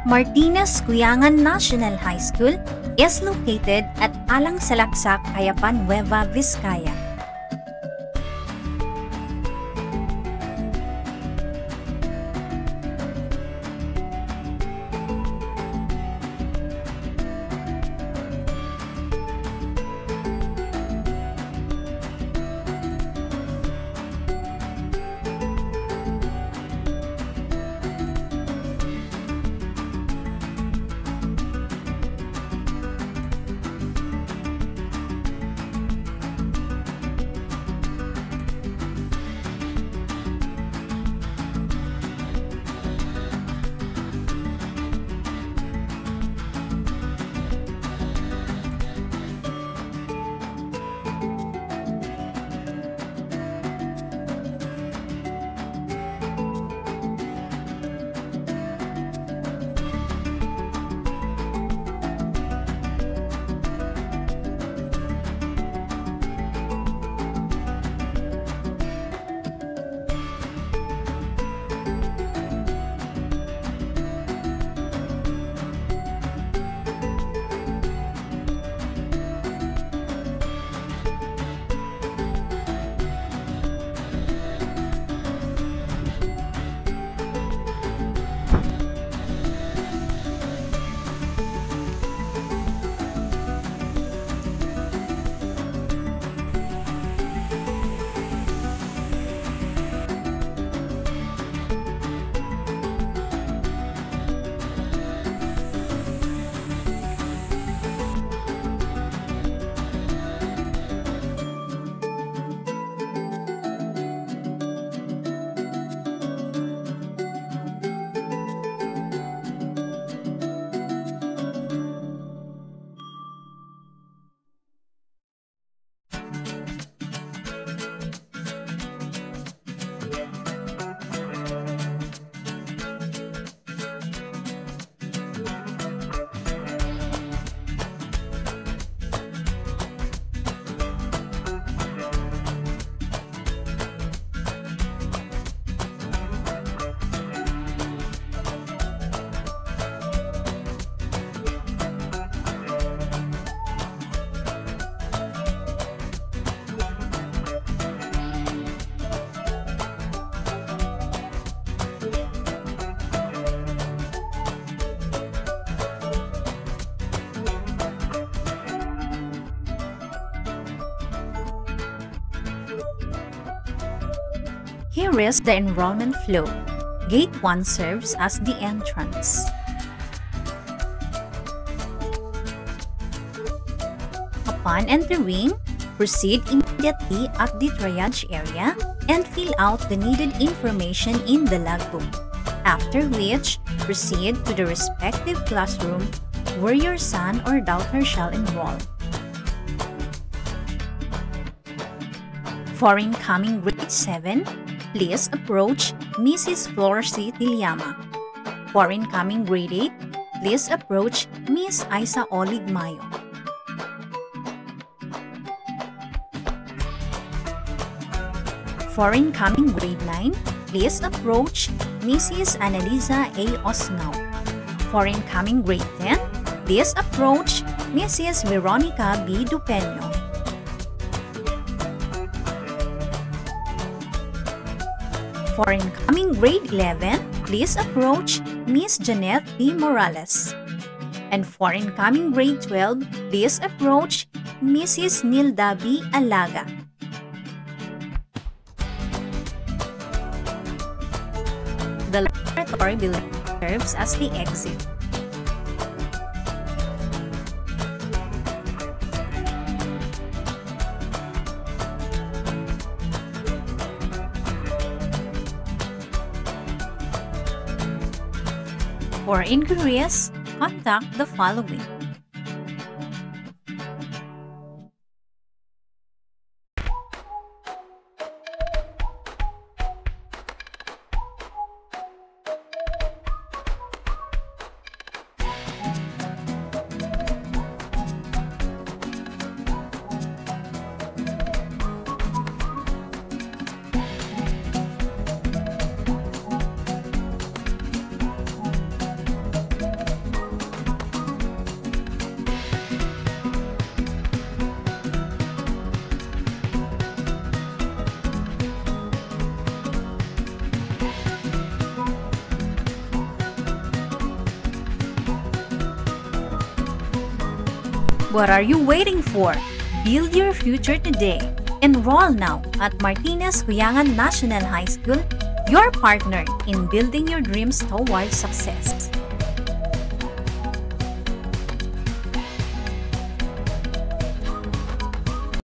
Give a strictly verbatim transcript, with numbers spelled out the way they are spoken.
Martinez Cuyangan National High School is located at Alang Salaksak, Cayapan, Nueva Vizcaya. Here is the enrollment flow. Gate one serves as the entrance. Upon entering, proceed immediately at the triage area and fill out the needed information in the logbook, after which proceed to the respective classroom where your son or daughter shall enroll. For incoming grade seven, please approach Missus Florcy Tiliama. For incoming grade eight, please approach Miss Isa Olig Mayo. For incoming grade nine, please approach Missus Annalisa A. Osngao. For incoming grade ten, please approach Missus Veronica B. Dupeño. For incoming grade eleven, please approach Miss Janet B. Morales. And for incoming grade twelve, please approach Missus Nilda B. Alaga. The laboratory building serves as the exit. For inquiries, contact the following. What are you waiting for? Build your future today. Enroll now at Martinez Cuyangan National High School, your partner in building your dreams towards success.